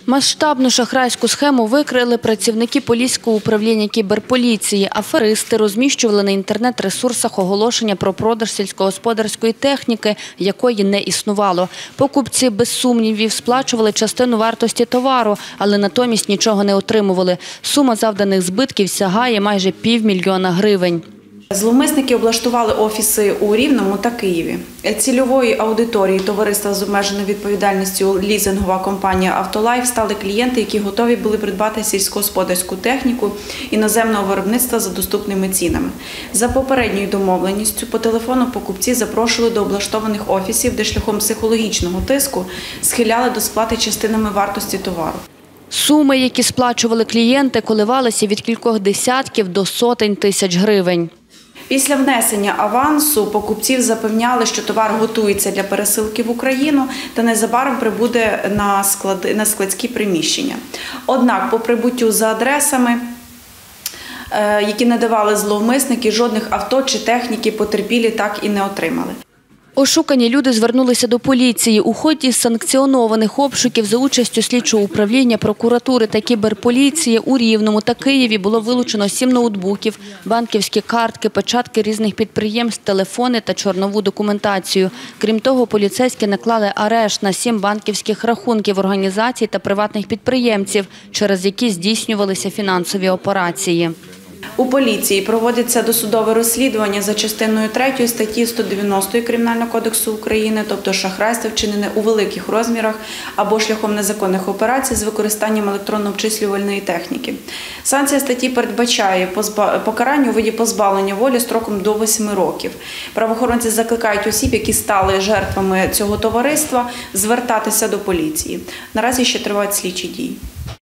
Масштабну шахрайську схему викрили працівники Поліського управління кіберполіції. Аферисти розміщували на інтернет-ресурсах оголошення про продаж сільськогосподарської техніки, якої не існувало. Покупці без сумнівів сплачували частину вартості товару, але натомість нічого не отримували. Сума завданих збитків сягає майже $500 000 гривень. Зловмисники облаштували офіси у Рівному та Києві. Цільовою аудиторією товариства з обмеженою відповідальністю лізингова компанія «Автолайф» стали клієнти, які готові були придбати сільськогосподарську техніку іноземного виробництва за доступними цінами. За попередньою домовленістю по телефону покупці запрошували до облаштованих офісів, де шляхом психологічного тиску схиляли до сплати частинами вартості товару. Суми, які сплачували клієнти, коливалися від кількох десятків до сотень тисяч гривень. Після внесення авансу покупців запевняли, що товар готується для пересилки в Україну та незабаром прибуде на складські приміщення. Однак по прибуттю за адресами, які надавали зловмисники, жодних авто чи техніки потерпілі так і не отримали. Ошукані люди звернулися до поліції. У ході санкціонованих обшуків за участю слідчого управління, прокуратури та кіберполіції у Рівному та Києві було вилучено 7 ноутбуків, банківські картки, печатки різних підприємств, телефони та чорнову документацію. Крім того, поліцейські наклали арешт на 7 банківських рахунків організацій та приватних підприємців, через які здійснювалися фінансові операції. У поліції проводиться досудове розслідування за частиною 3 статті 190 Кримінального кодексу України, тобто шахрайство, вчинене у великих розмірах або шляхом незаконних операцій з використанням електронно-обчислювальної техніки. Санкція статті передбачає покарання у виді позбавлення волі строком до 8 років. Правоохоронці закликають осіб, які стали жертвами цього товариства, звертатися до поліції. Наразі ще тривають слідчі дії.